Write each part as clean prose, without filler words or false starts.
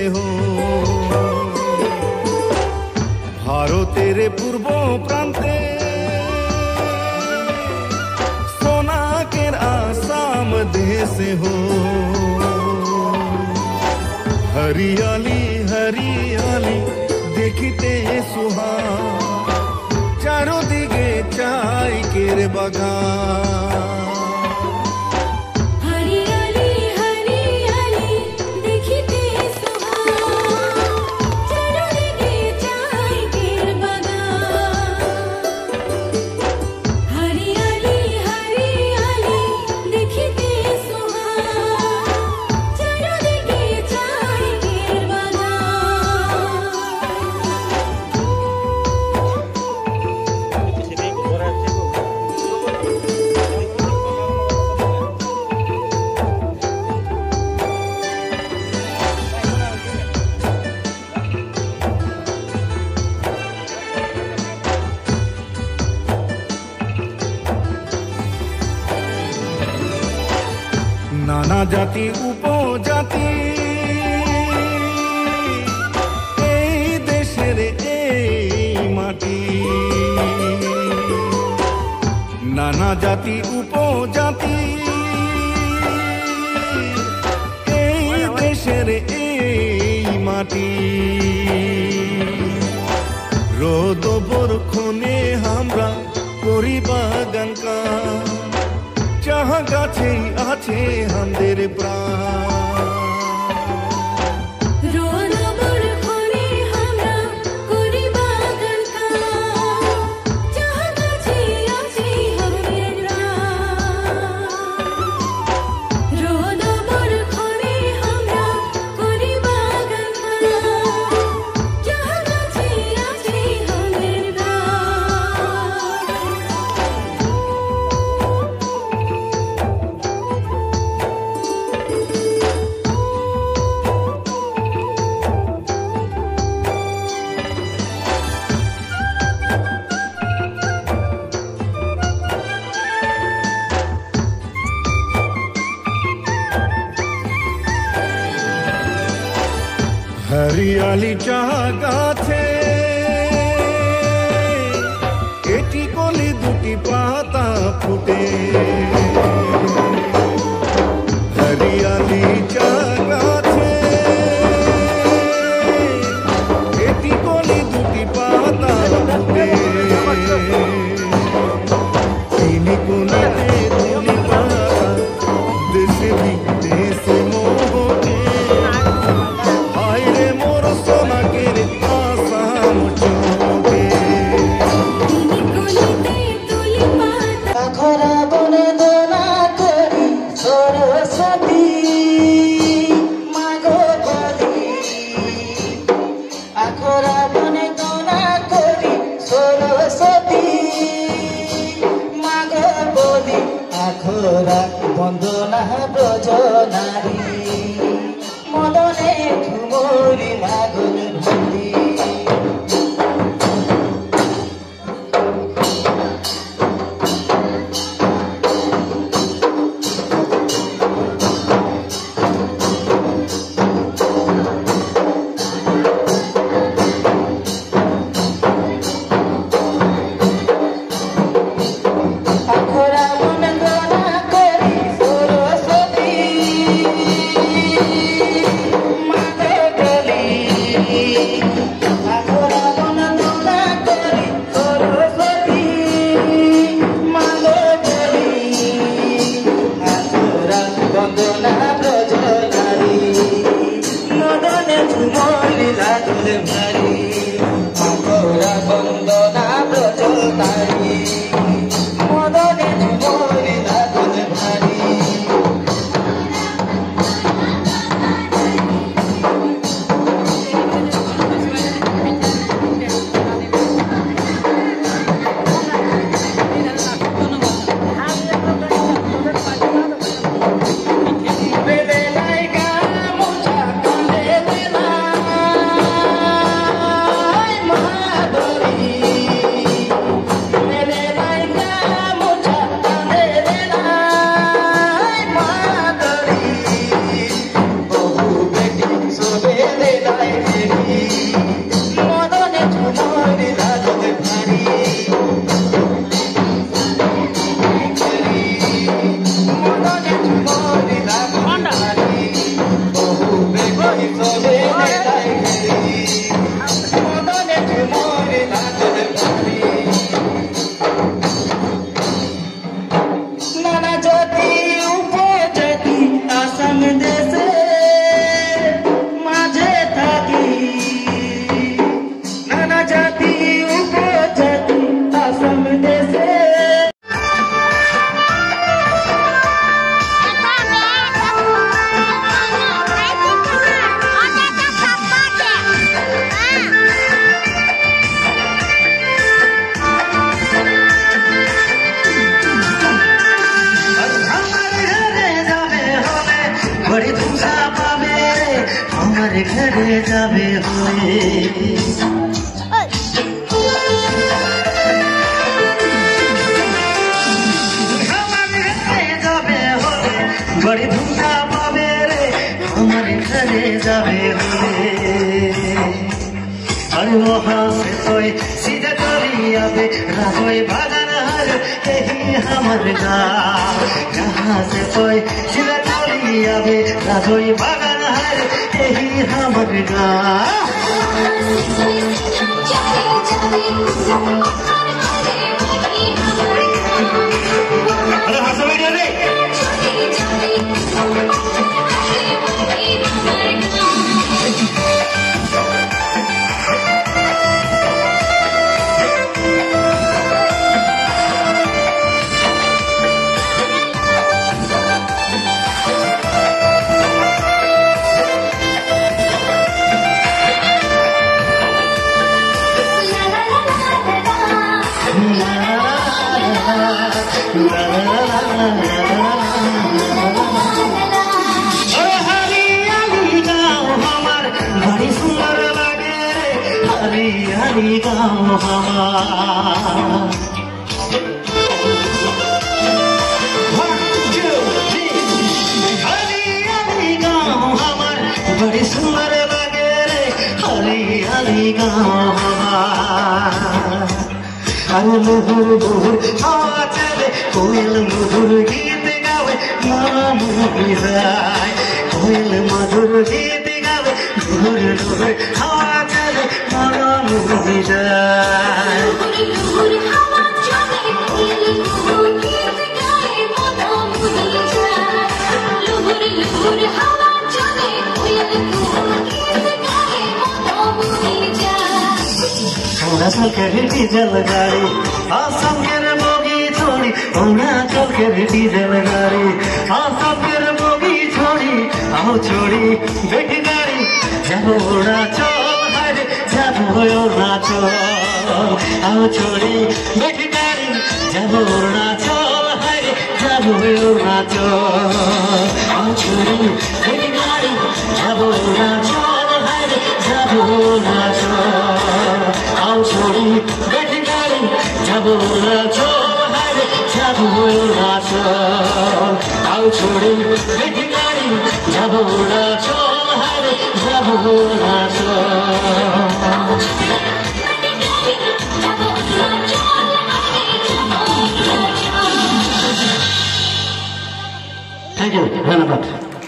हो। ভারতের পূর্ব প্রান্তে সোনাকের আসাম দেশে হো। हरियाली हरियाली देखते सुहान, चारों दिगे चाय केर बागान। हरियाली हरियाली देखते सुहान, चारों दिगे चाय केर बागान। हरियाली हरियाली देखते सुहान, चारों दिगे चाय केर बागान। नाना जाति उपजाति এই দেশের এই মাটি। নানা জাতি উপজাতি এই দেশের এই মাটি। রোদ বরখনে আমরা করি বাগান কাজ, जहाँ गाछे आछे हमदेर प्राण। रोद बरखने हमरा करी बागान काज, जहाँ गाछे आछे हमदेर प्राण। रोद बरखने हमरा करी बागान काज, जहाँ गाछे आछे हमदेर प्राण। हरियाली चाह गाछे एटी कली दुटी पाता फुटे। हरियाली चाह गाछे एटी कली दुटी पाता फुटे। तीनी कोनेते तुली पाता देशे विदेशे मोहके। आइरे मोर सोनाकेर आसाम चोके। तीनी कोनेते तुली पाता আখরা বনে দোলা করি সরস্বতী মাগো বলি। আখরা বনে দোলা করি সরস্বতী মাগো বলি। আখরা বন্দনা ব্রজ নারী মদনে ঝুমুরি মাগো ভুলি। আখরা বনে দোলা করি সরস্বতী মাগো বলি। আখরা বনে দোলা করি সরস্বতী মাগো বলি। আখরা বন্দনা ব্রজ নারী মদনে ঝুমরি লাগলে ভারী। আখরা বন্দনা ব্রজ নারী মদনে ঝুমরি লাগলে ভারী। ঘরে যাবে হয়ে बड़ी धूमधा पावे रे हमारे घरे जावे हुए अरे वहाँ से कोई सीधे चली आवे राजोई बागान हर यही हमारे गाँव यहाँ से कोई सीधे चली आवे राजोई बागान हर यही हमारे गाँव अरे हाँ सब वीडियो नहीं हरियाली गाँव हरियाली गाँव हमार बड़ी सुंदर लगे रे हरियाली गाँव अरे मधुर मधुर हवा चले कोयल मधुर गीत गावे मामा मुही जाए कोयल मधुर गीत गावे मधुर मधुर हवा चले मामा मुही जाए अरुणाचल के डीजल गाड़ी आसाम के बोगी छोड़ी अरुणाचल के डीजल गाड़ी आसाम के बोगी छोड़ी आओ छोड़ी बेटी गाड़ी जब अरुणाचल हरे जब अरुणाचल आओ छोड़ी बेटी गाड़ी जब अरुणाचल हरे जब अरुणाचल आओ छोड़ी बेटी गाड़ी जब अरुणाचल हरे जब अरुणाचल आओ छोड़ी बेटी गाड़ी जब अरुणाचल हरे जब अरुणाचल आओ छोड़ी बेटी गाड़ी जब अरुणाचल हरे जब अरुणाचल थैंक यू धन्यवाद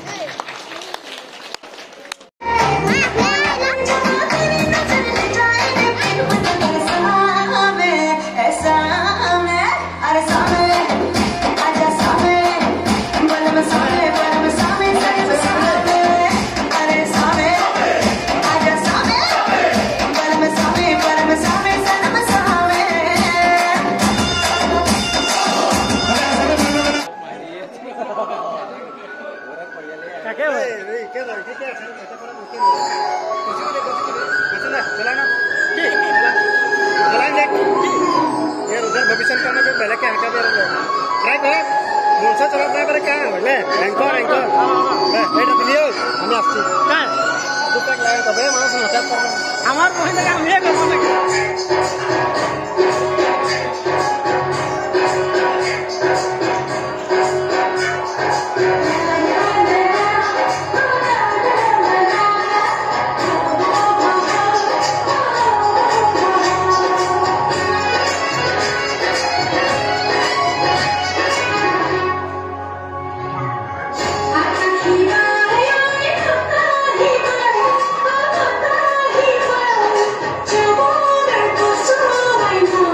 আমার মহিলাকে আমি করবো নাকি I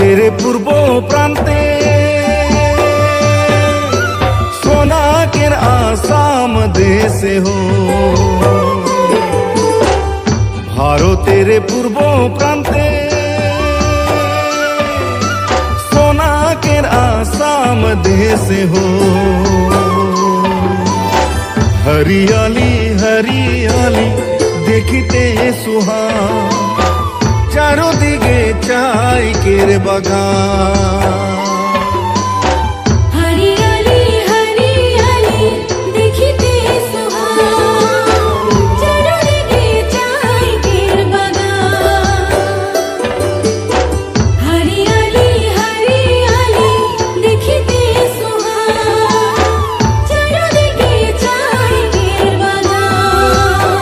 ভারতের পূর্ব প্রান্তে সোনাকের আসাম দেশে হো, ভারতের পূর্ব প্রান্তে সোনাকের আসাম দেশে হো। हरियाली हरियाली देखते सुहान, चारों दिगे चाय केर बागान। हरियाली हरियाली देखते सुहान, चारों दिगे चाय केर बागान। हरियाली हरियाली देखते सुहान, चारों दिगे चाय केर बागान।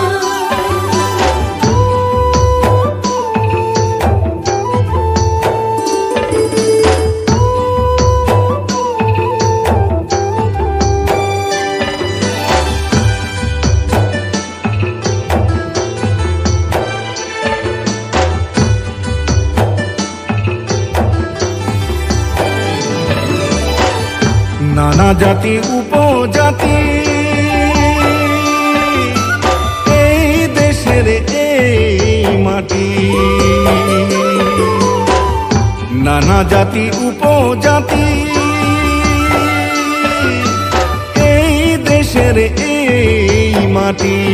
নানা জাতি উপজাতি এই দেশের এই মাটি, নানা জাতি উপজাতি এই দেশের এই মাটি।